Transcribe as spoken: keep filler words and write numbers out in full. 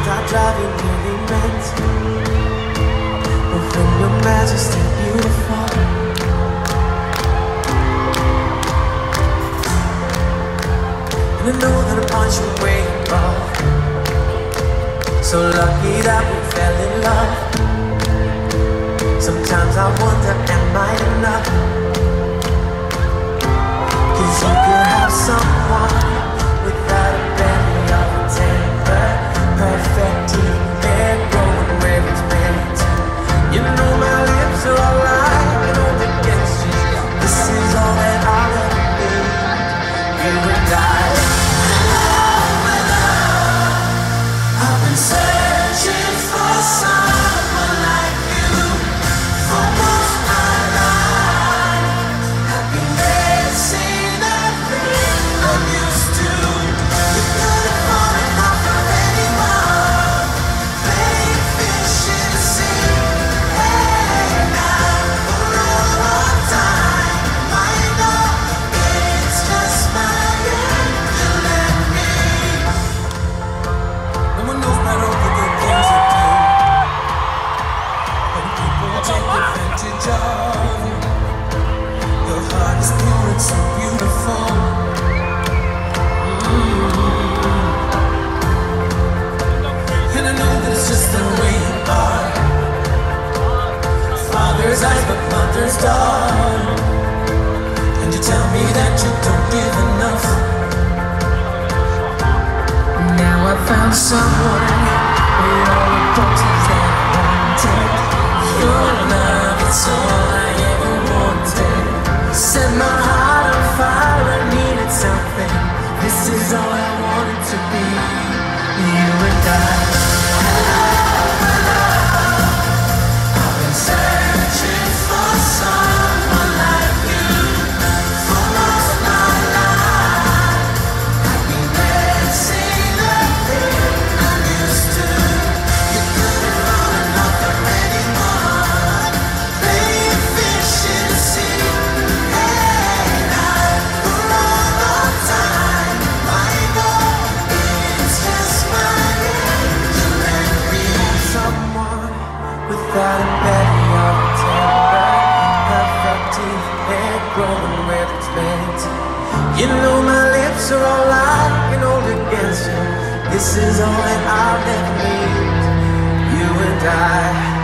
I drive you nearly mental. But when your majesty beautiful, and I know that I punch you way above. So lucky that we fell in love. Sometimes I wonder, am I enough? Cause you could have someone without a belly of a temper, perfect teeth, hair growing where it's meant to. You know my lips are all lying on against you. This is all that I'll ever need. You and I. I've been searching for someone like you for most my life. I've been missing everything I'm used to. You could have fallen off of anyone, playing fish in the sea. Hey, now for all of time, I know it's just my angel and me. No one knows better the good things you do. When people take advantage of you, your heart is pure and so beautiful. Mm-hmm. And I know that it's just the way you are. Father's eyes but mother's daughter. And you tell me that you don't give enough. Now I found someone with all the qualities that I wanted. Your love, it's all I ever wanted. Set my heart on fire, I needed something. This is all I wanted to be. You and I. I've been searching for someone like you for most my life. I've been missing everything I'm used to. You could have fallen off of anyone, playing fish in the sea. Hey, now for all of time, I know it's just my angel and me. Someone without a belly or a temper, perfect teeth, hair growing where it's meant to. You know my lips are all lying and hold against you. This is all that I'll ever need. You and I.